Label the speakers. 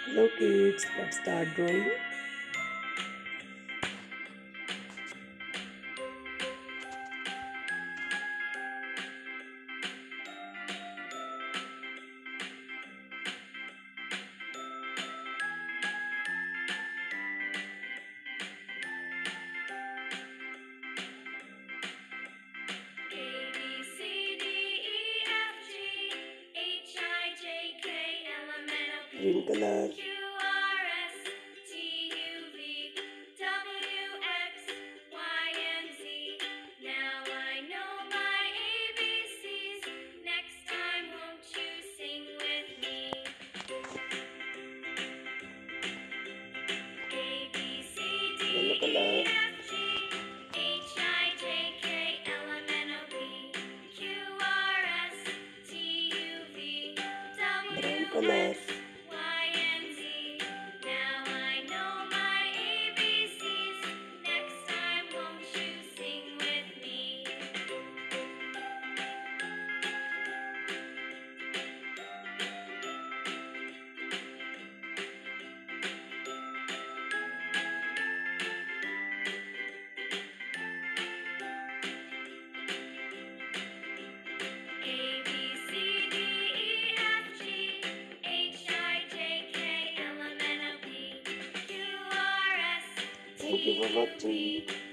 Speaker 1: Hello kids, let's start drawing.
Speaker 2: A B C D E F G H I J K L M N O P
Speaker 1: Green color,
Speaker 2: Q R S T U V W X Y and Z. Now I know my ABCs. Next time, won't you sing with me? A B C D
Speaker 1: yellow
Speaker 2: E
Speaker 1: color,
Speaker 2: F G H I J K L M N O P Q R S T U V W
Speaker 1: brown color,
Speaker 2: X Y and Z. Now I know my ABCs. Next time, won't you sing with me? A B C D E F G H I J K L M N O P Q R S
Speaker 1: thank you
Speaker 2: T
Speaker 1: for
Speaker 2: U V
Speaker 1: watching.